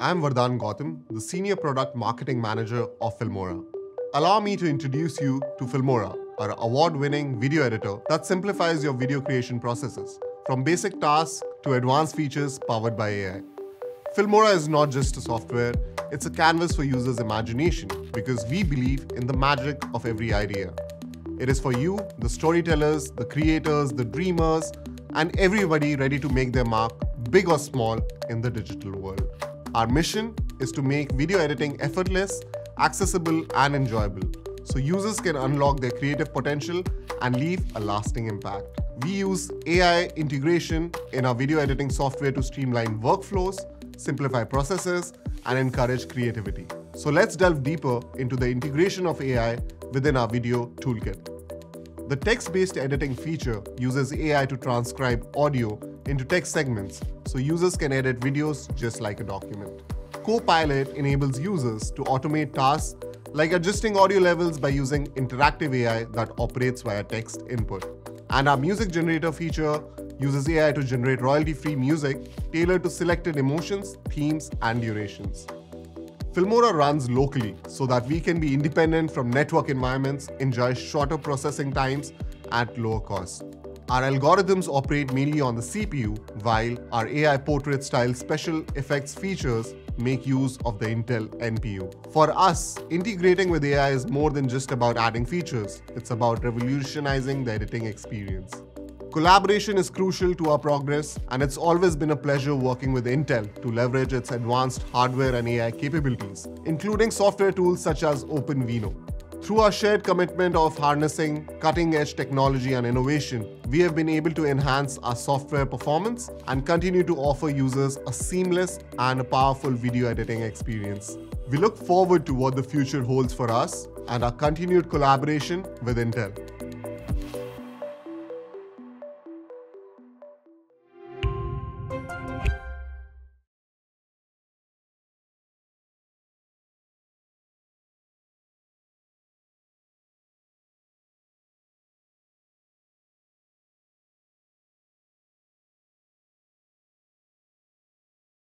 I'm Vardhan Gautam, the Senior Product Marketing Manager of Filmora. Allow me to introduce you to Filmora, our award-winning video editor that simplifies your video creation processes, from basic tasks to advanced features powered by AI. Filmora is not just a software, it's a canvas for users' imagination because we believe in the magic of every idea. It is for you, the storytellers, the creators, the dreamers, and everybody ready to make their mark, big or small, in the digital world. Our mission is to make video editing effortless, accessible, and enjoyable, so users can unlock their creative potential and leave a lasting impact. We use AI integration in our video editing software to streamline workflows, simplify processes, and encourage creativity. So let's delve deeper into the integration of AI within our video toolkit. The text-based editing feature uses AI to transcribe audio into text segments so users can edit videos just like a document. Copilot enables users to automate tasks like adjusting audio levels by using interactive AI that operates via text input. And our music generator feature uses AI to generate royalty-free music tailored to selected emotions, themes, and durations. Filmora runs locally so that we can be independent from network environments, enjoy shorter processing times at lower cost. Our algorithms operate mainly on the CPU, while our AI portrait-style special effects features make use of the Intel NPU. For us, integrating with AI is more than just about adding features. It's about revolutionizing the editing experience. Collaboration is crucial to our progress, and it's always been a pleasure working with Intel to leverage its advanced hardware and AI capabilities, including software tools such as OpenVINO. Through our shared commitment of harnessing cutting-edge technology and innovation, we have been able to enhance our software performance and continue to offer users a seamless and a powerful video editing experience. We look forward to what the future holds for us and our continued collaboration with Intel.